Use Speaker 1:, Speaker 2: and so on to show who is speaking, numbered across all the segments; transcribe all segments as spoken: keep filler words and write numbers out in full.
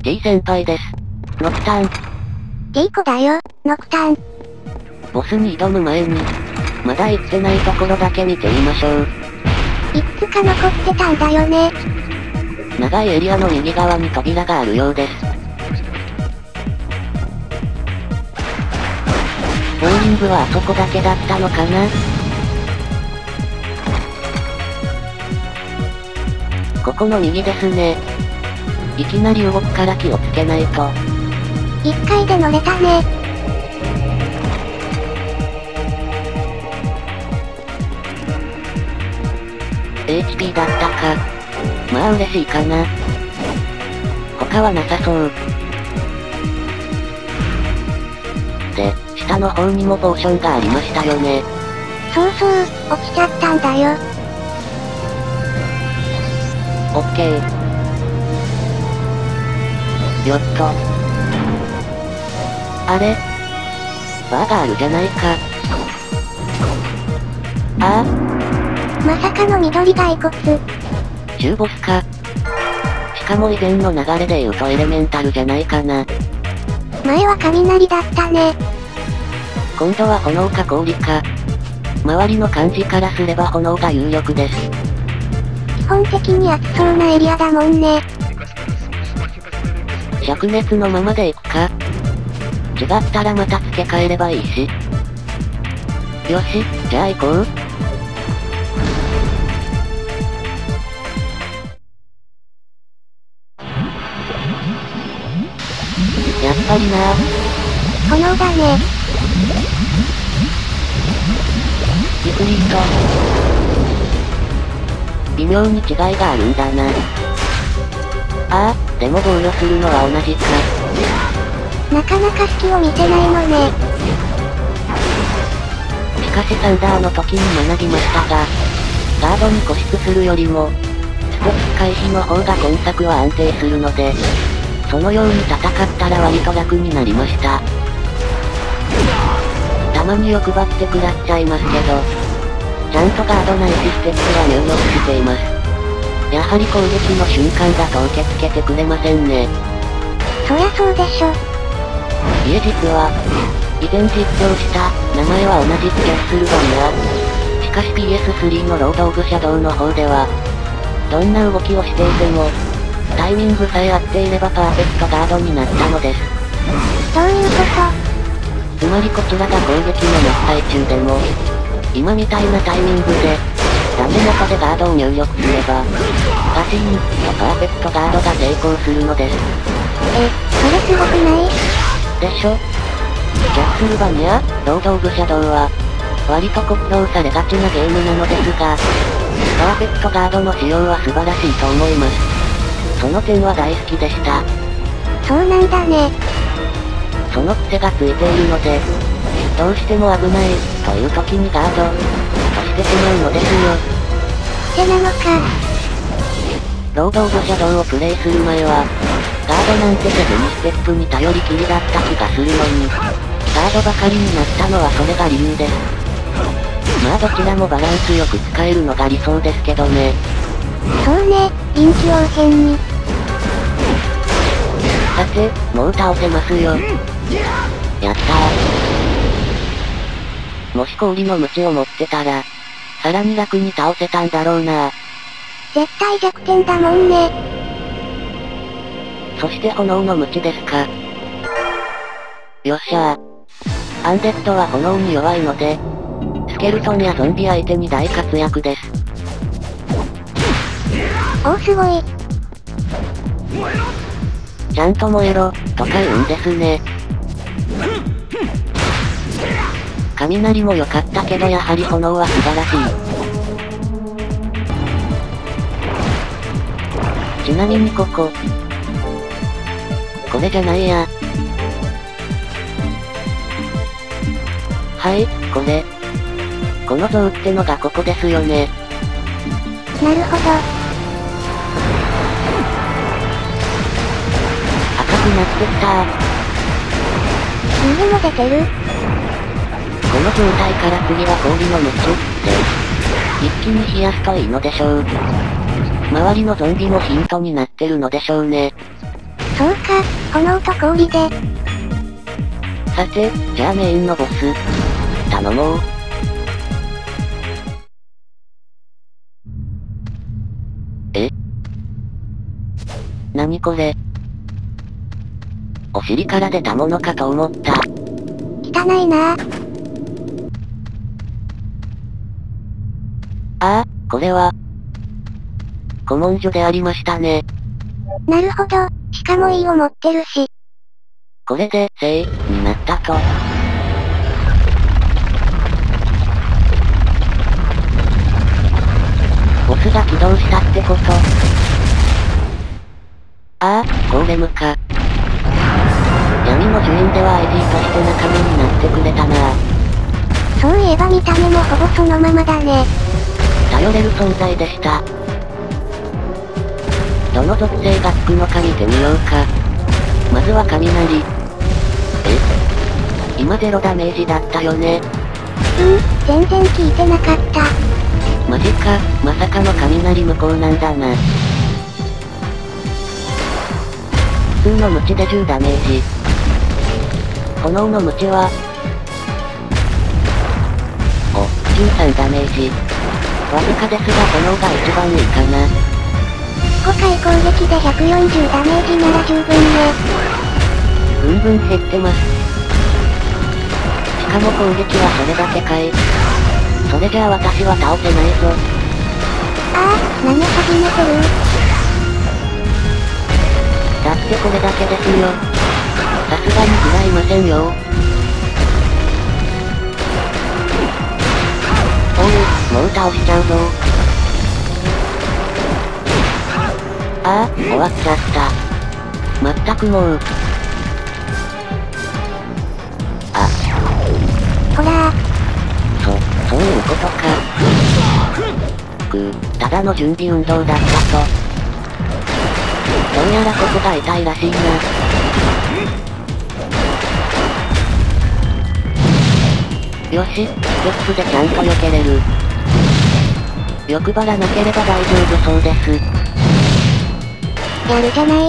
Speaker 1: D 先輩です。ノクターン。
Speaker 2: D 子だよ、ノクターン。
Speaker 1: ボスに挑む前に、まだ行ってないところだけ見てみましょう。
Speaker 2: いくつか残ってたんだよね。
Speaker 1: 長いエリアの右側に扉があるようです。ボーリングはあそこだけだったのかな。ここの右ですね。いきなり動くから気をつけないと。
Speaker 2: 一回で乗れたね。
Speaker 1: エイチピー だったか。まあ嬉しいかな。他はなさそう。で、下の方にもポーションがありましたよね。
Speaker 2: そうそう、落ちちゃったんだよ。
Speaker 1: オッケー。よっと。あれバーがあるじゃないか。ああ
Speaker 2: まさかの緑骸骨。
Speaker 1: 中ボスか。しかも以前の流れで言うとエレメンタルじゃないかな。
Speaker 2: 前は雷だったね。
Speaker 1: 今度は炎か氷か。周りの感じからすれば炎が有力です。
Speaker 2: 基本的に熱そうなエリアだもんね。
Speaker 1: 灼熱のままで行くか。違ったらまた付け替えればいいし。よし、じゃあ行こう。やっぱりなぁ。
Speaker 2: 炎だね。
Speaker 1: リフリート。微妙に違いがあるんだな。ああ、でも防御するのは同じか。
Speaker 2: なかなか隙を見せないのね。
Speaker 1: しかしサンダーの時に学びましたが、ガードに固執するよりも、ステップ回避の方が今作は安定するので、そのように戦ったら割と楽になりました。たまに欲張って食らっちゃいますけど、ちゃんとガードないしステップは入力しています。やはり攻撃の瞬間だと受け付けてくれませんね。
Speaker 2: そりゃそうでしょ。
Speaker 1: いえ実は、以前実況した名前は同じくキャッスルバニア。しかし ピーエススリー のロード・オブ・シャドウの方では、どんな動きをしていても、タイミングさえ合っていればパーフェクトガードになったのです。
Speaker 2: どういうこと？
Speaker 1: つまりこちらが攻撃の真っ最中でも、今みたいなタイミングで、ダメ元でガードを入力すれば、ガシーンとパーフェクトガードが成功するのです。
Speaker 2: え、それすごくない？
Speaker 1: でしょ？キャッスルバニア、ロード・オブ・シャドウは、割と酷評されがちなゲームなのですが、パーフェクトガードの使用は素晴らしいと思います。その点は大好きでした。
Speaker 2: そうなんだね。
Speaker 1: その癖がついているので、どうしても危ない、という時にガード、としてしまうのですよ。
Speaker 2: 癖なのか。
Speaker 1: ロード・オブ・シャドウをプレイする前は、ガードなんてせずにステップに頼りきりだった気がするのに、ガードばかりになったのはそれが理由です。まあどちらもバランスよく使えるのが理想ですけどね。
Speaker 2: そうね、臨機応変に。
Speaker 1: さて、もう倒せますよ。やったー。もし氷の鞭を持ってたら、さらに楽に倒せたんだろうな。
Speaker 2: 絶対弱点だもんね。
Speaker 1: そして炎の鞭ですか。よっしゃー。アンデッドは炎に弱いので、スケルトンやゾンビ相手に大活躍です。
Speaker 2: おーすごい。
Speaker 1: ちゃんと燃えろ、とか言うんですね。雷も良かったけどやはり炎は素晴らしい。ちなみにここ。これじゃないや。はい、これ。この像ってのがここですよね。
Speaker 2: なるほど。
Speaker 1: 赤くなってきたー。
Speaker 2: 水も出てる。
Speaker 1: この状態から次は氷の鞭で、一気に冷やすといいのでしょう。周りのゾンビもヒントになってるのでしょうね。
Speaker 2: そうか、炎と氷で。
Speaker 1: さて、じゃあメインのボス。頼もう。え？なにこれ？お尻から出たものかと思った。
Speaker 2: 汚いなぁ。
Speaker 1: ああ、これは、古文書でありましたね。
Speaker 2: なるほど、しかもいいを持ってるし。
Speaker 1: これで、聖になったと。ボスが起動したってこと。ああ、ゴーレムか。闇の呪怨では アイディー として仲間になってくれたなぁ。
Speaker 2: そういえば見た目もほぼそのままだね。
Speaker 1: 頼れる存在でした。どの属性がつくのか見てみようか。まずは雷。え？今ゼロダメージだったよね。
Speaker 2: うん、全然効いてなかった。
Speaker 1: マジか、まさかの雷無効なんだな。普通の無知でじゅうダメージ。炎の無知は、お、じゅうさんダメージ。わずかですが炎が一番いいかな。
Speaker 2: ごかい攻撃でひゃくよんじゅうダメージなら十分ね。
Speaker 1: ぐんぐん減ってます。しかも攻撃はそれだけかい。それじゃあ私は倒せないぞ。
Speaker 2: ああ、投げ始めてる。
Speaker 1: だってこれだけですよ。さすがに食らいませんよ。おう、もう倒しちゃうぞ。ああ、終わっちゃった。まったくもう。あ。
Speaker 2: ほらー。
Speaker 1: そ、そういうことか。くー、ただの準備運動だったと。どうやらここが痛いらしいな。よし、ステップでちゃんと避けれる。欲張らなければ大丈夫そうです。
Speaker 2: やるじゃない。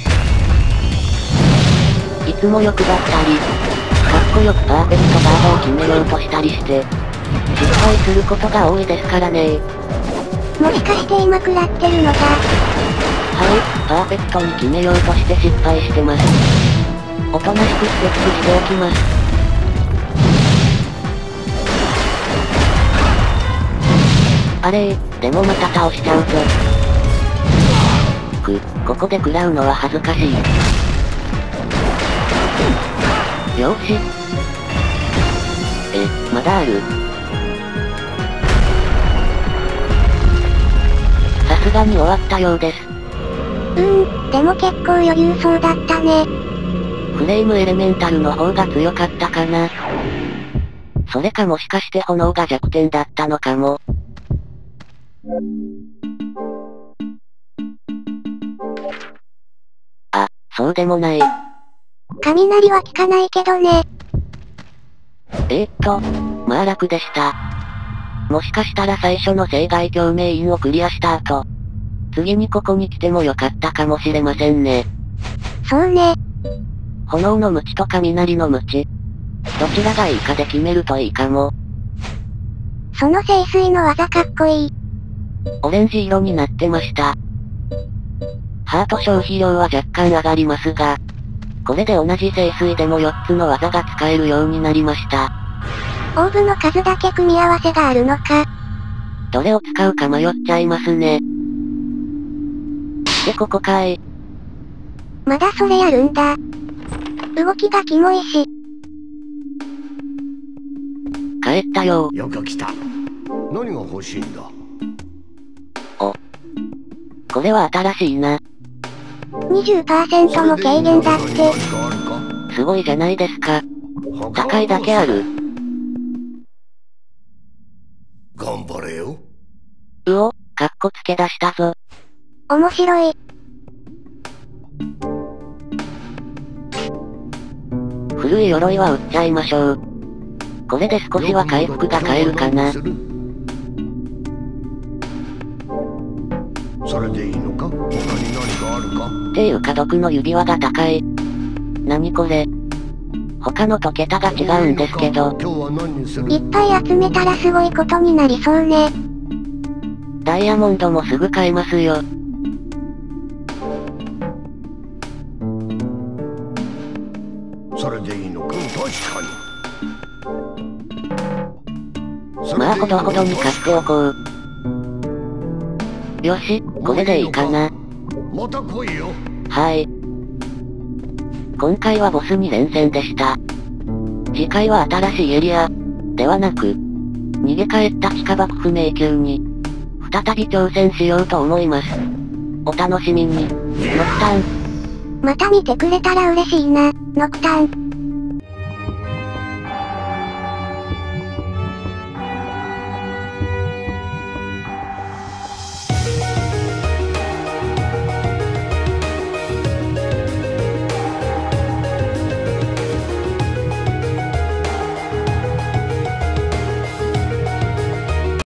Speaker 1: いつも欲張ったり、かっこよくパーフェクトガードを決めようとしたりして、失敗することが多いですからね。
Speaker 2: もしかして今食らってるのだ。
Speaker 1: はい、パーフェクトに決めようとして失敗してます。おとなしくステップしておきます。あれー、でもまた倒しちゃうぞ。く、ここで食らうのは恥ずかしい。よーし。え、まだある。さすがに終わったようです。
Speaker 2: うーん、でも結構余裕そうだったね。
Speaker 1: フレームエレメンタルの方が強かったかな。それかもしかして炎が弱点だったのかも。あ、そうでもない。
Speaker 2: 雷は効かないけどね。
Speaker 1: えー、っと、まあ楽でした。もしかしたら最初の生涯共鳴インをクリアした後、次にここに来てもよかったかもしれませんね。
Speaker 2: そうね。
Speaker 1: 炎の鞭と雷の鞭。どちらがいいかで決めるといいかも。
Speaker 2: その聖水の技かっこいい。
Speaker 1: オレンジ色になってました。ハート消費量は若干上がりますが、これで同じ聖水でもよっつの技が使えるようになりました。
Speaker 2: オーブの数だけ組み合わせがあるのか。
Speaker 1: どれを使うか迷っちゃいますね。でここかい。
Speaker 2: まだそれやるんだ。動きがキモいし。
Speaker 1: 帰ったよ。
Speaker 3: よく来た。何が欲しいんだ。
Speaker 1: お。これは新しいな。
Speaker 2: にじゅっパーセント の軽減だって。
Speaker 1: すごいじゃないですか。高いだけある。
Speaker 3: 頑張れよ。
Speaker 1: うお、かっこつけ出したぞ。
Speaker 2: 面白い。
Speaker 1: 古い鎧は売っちゃいましょう。これで少しは回復が買えるかな。
Speaker 3: それでいいのか？他に何かあるか？
Speaker 1: っていうか毒の指輪が高い。何これ。他のと桁が違うんですけど。
Speaker 3: 今日は何にする？
Speaker 2: いっぱい集めたらすごいことになりそうね。
Speaker 1: ダイヤモンドもすぐ買いますよ。
Speaker 3: それでいいのか？確かに。
Speaker 1: まあほどほどに買っておこう。よし、これでいいかな。
Speaker 3: また来いよ。
Speaker 1: はい。今回はボスに連戦でした。次回は新しいエリア、ではなく、逃げ帰った地下幕府迷宮に、再び挑戦しようと思います。お楽しみに。ノクタン。
Speaker 2: また見てくれたら嬉しいな、ノクタン。